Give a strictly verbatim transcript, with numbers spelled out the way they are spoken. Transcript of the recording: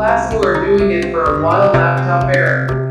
Class you are doing it for a while laptop error.